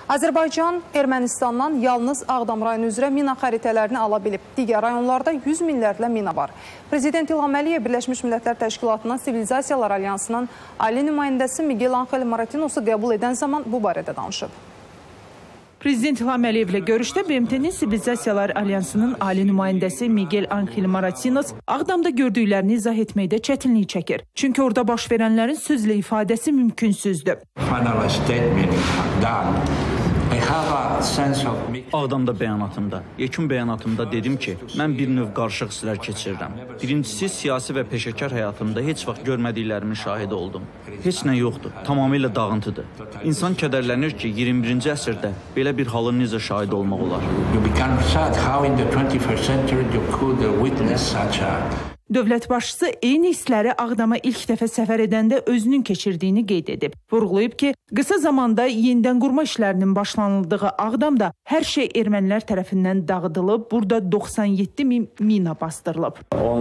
Azərbaycan Ermənistandan yalnız Ağdam rayonu üzrə mina xəritələrini ala bilib. Digər rayonlarda 100 minlərlə mina var. Prezident İlham Əliyev Birləşmiş Millətlər Təşkilatının Sivilizasiyalar Alyansının ali nümayəndəsi Miguel Ángel Moratinosu qəbul edən zaman bu barədə danışıb. Prezident İlham Əliyevlə görüşdə BMT-nin Sivilizasiyalar Alyansının ali nümayəndəsi Miguel Ángel Moratinos Ağdamda gördüklərini izah etməkdə çətinlik çəkir. Çünki orada baş verənlərin sözlə ifadəsi mümkünsüzdür. Ağdamda bəyanatımda, yekun bəyanatımda dedim ki, mən bir növ qarışıq hisslər keçirirəm. Birincisi, siyasi və peşəkar həyatımda heç vaxt görmədiklərimin şahidi oldum. Heç nə yoxdur, tamamilə dağıntıdır. İnsan kədərlənir ki, 21-ci əsrdə belə bir halın necə şahid olmaq olar. Dövlət başçısı eyni hissləri Ağdama ilk dəfə səfər edəndə özünün keçirdiyini qeyd edib. Vurğulayıb ki, qısa zamanda yenidən qurma işlərinin başlanıldığı Ağdamda hər şey ermənilər tərəfindən dağıdılıb, burada 97 min mina bastırılıb.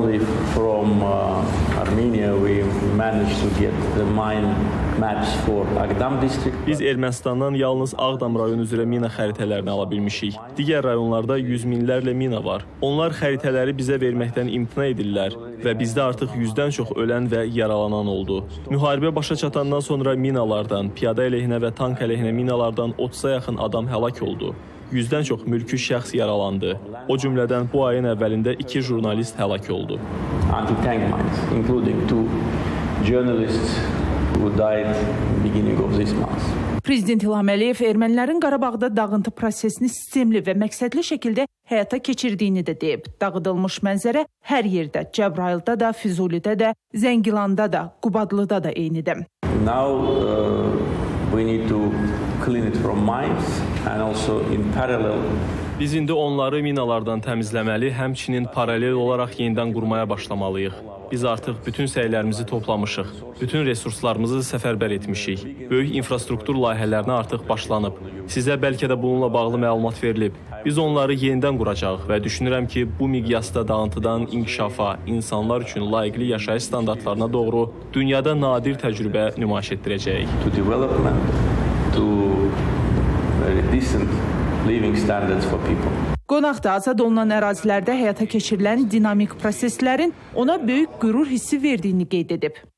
Biz Ermənistandan yalnız Ağdam rayonu üzrə mina xəritələrini ala bilmişik. Digər rayonlarda yüz minlərlə mina var. Onlar xəritələri bizə verməkdən imtina edirlər və bizdə artıq 100-dən çox ölən və yaralanan oldu. Müharibə başa çatandan sonra minalardan, piyada əleyhinə və tank əleyhinə minalardan 30-a yaxın adam həlak oldu. 100-dən çox mülki şəxs yaralandı. O cümlədən bu ayın əvvəlində 2 jurnalist həlak oldu. Anti-tank mines, including 2 journalists who died beginning of this month. Prezident İlham Əliyev ermənilərin Qarabağda dağıntı prosesini sistemli və məqsədli şəkildə həyata keçirdiyini də deyib. Dağıdılmış mənzərə hər yerdə, Cəbrayılda da, Füzulidə də, Zəngilanda da, Qubadlıda da eynidir. Biz indi onları minalardan təmizləməli, həmçinin paralel olaraq yenidən qurmaya başlamalıyıq. Biz artıq bütün səylərimizi toplamışıq, bütün resurslarımızı səfərbər etmişik. Böyük infrastruktur layihələrinə artıq başlanıb. Sizə bəlkə də bununla bağlı məlumat verilib. Biz onları yenidən quracağıq və düşünürəm ki, bu miqyasda dağıntıdan inkişafa, insanlar üçün layiqli yaşayış standartlarına doğru dünyada nadir təcrübə nümayiş etdirəcəyik. Qonaq da azad olunan ərazilərdə həyata keçirilən dinamik proseslərin ona böyük qürur hissi verdiyini qeyd edib.